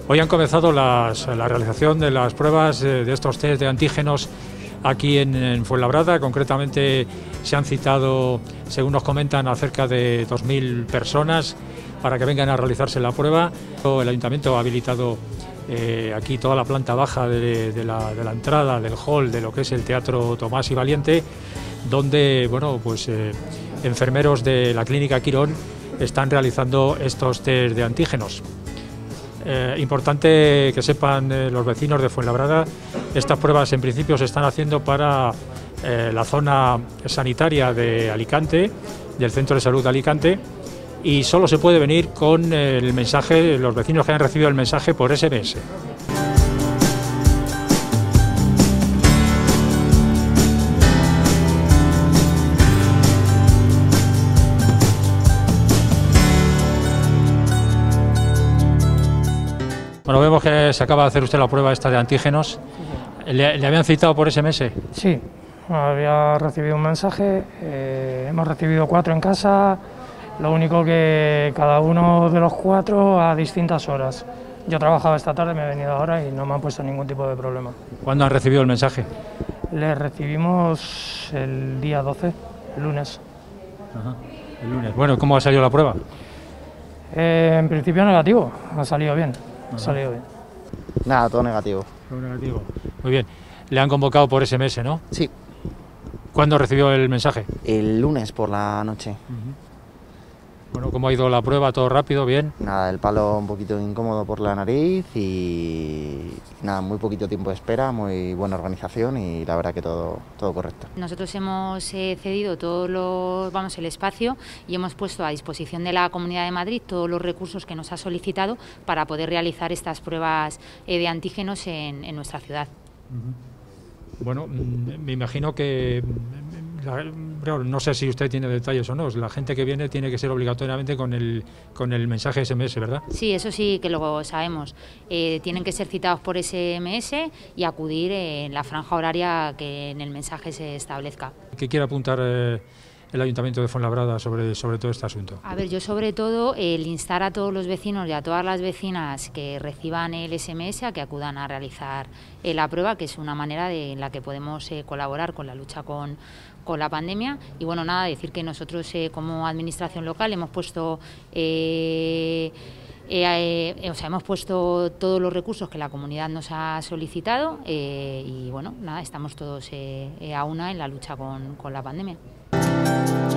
Hoy han comenzado la realización de las pruebas de estos test de antígenos aquí en Fuenlabrada. Concretamente se han citado, según nos comentan, a cerca de 2.000 personas para que vengan a realizarse la prueba. El Ayuntamiento ha habilitado aquí toda la planta baja de la entrada del hall de lo que es el Teatro Tomás y Valiente, donde enfermeros de la Clínica Quirón están realizando estos test de antígenos. Importante que sepan los vecinos de Fuenlabrada, estas pruebas en principio se están haciendo para la zona sanitaria de Alicante, del Centro de Salud de Alicante, y solo se puede venir con el mensaje, los vecinos que han recibido el mensaje por SMS. Bueno, vemos que se acaba de hacer usted la prueba esta de antígenos. ¿Le habían citado por SMS? Sí, había recibido un mensaje, hemos recibido 4 en casa, lo único que cada uno de los 4 a distintas horas. Yo trabajaba esta tarde, me he venido ahora y no me han puesto ningún tipo de problema. ¿Cuándo han recibido el mensaje? Le recibimos el día 12, el lunes. Ajá, el lunes. Bueno, ¿cómo ha salido la prueba? En principio negativo, ha salido bien. Ha salido bien. Nada, todo negativo. Todo negativo. Muy bien. Le han convocado por SMS, ¿no? Sí. ¿Cuándo recibió el mensaje? El lunes por la noche. Bueno, ¿cómo ha ido la prueba? ¿Todo rápido? ¿Bien? Nada, el palo un poquito incómodo por la nariz y nada, muy poquito tiempo de espera, muy buena organización y la verdad que todo correcto. Nosotros hemos cedido el espacio y hemos puesto a disposición de la Comunidad de Madrid todos los recursos que nos ha solicitado para poder realizar estas pruebas de antígenos en nuestra ciudad. Bueno, me imagino que, no sé si usted tiene detalles o no, la gente que viene tiene que ser obligatoriamente con el mensaje SMS, ¿verdad? Sí, eso sí que lo sabemos. Tienen que ser citados por SMS y acudir en la franja horaria que en el mensaje se establezca. ¿Qué quiere apuntar el Ayuntamiento de Fuenlabrada sobre todo este asunto? A ver, yo sobre todo el instar a todos los vecinos y a todas las vecinas que reciban el SMS a que acudan a realizar la prueba, que es una manera en la que podemos colaborar con la lucha con la pandemia. Y bueno, nada, decir que nosotros como administración local hemos puesto hemos puesto todos los recursos que la comunidad nos ha solicitado y bueno, nada, estamos todos a una en la lucha con la pandemia.